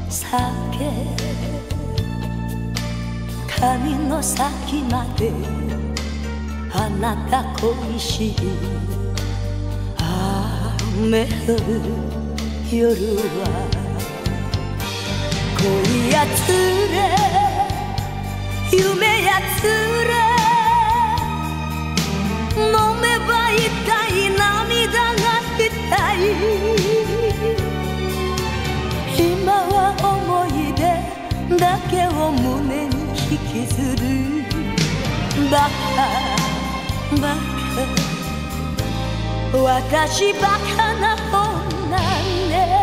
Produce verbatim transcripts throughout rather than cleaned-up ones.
酒髪の先まであなた恋しい雨降る夜は恋やつれ夢やつれ飲めば痛い涙が痛い今は思い出だけを胸に引きずるバカバカ私バカな女ね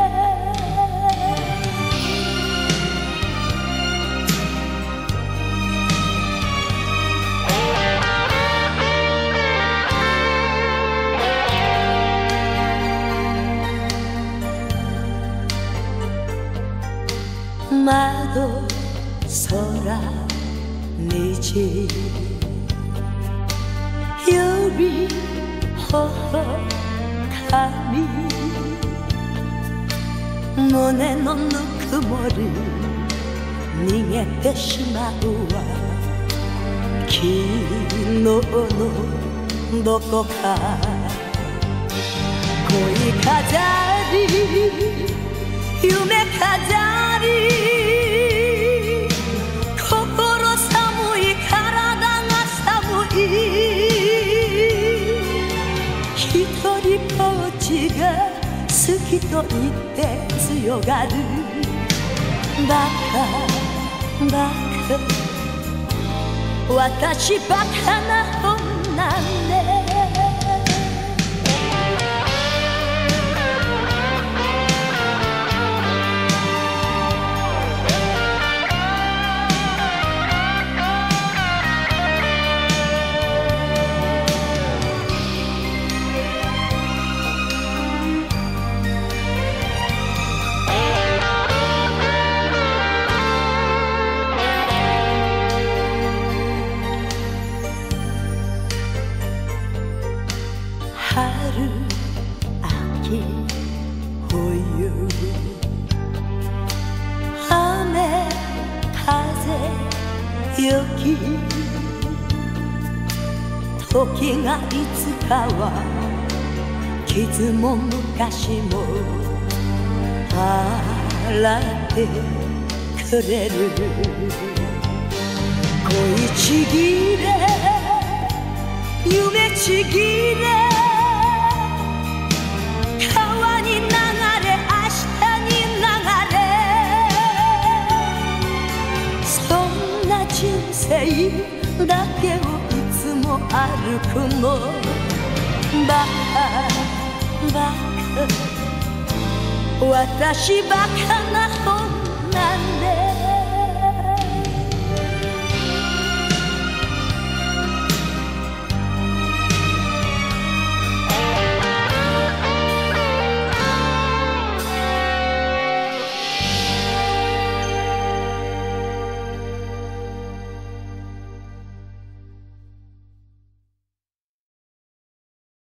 窓空虹指頬髪胸のぬくもり逃げてしまうわ昨日のどこか恋飾り夢飾り心寒い体が寒い一人ぼっちが好きと言って強がるバカバカ私バカな女ね春秋冬雨風雪時がいつかは傷も昔も洗ってくれる恋ちぎれ夢ちぎれ川に流れ明日に流れそんな人生だけをいつも歩くのバカバカ私バカな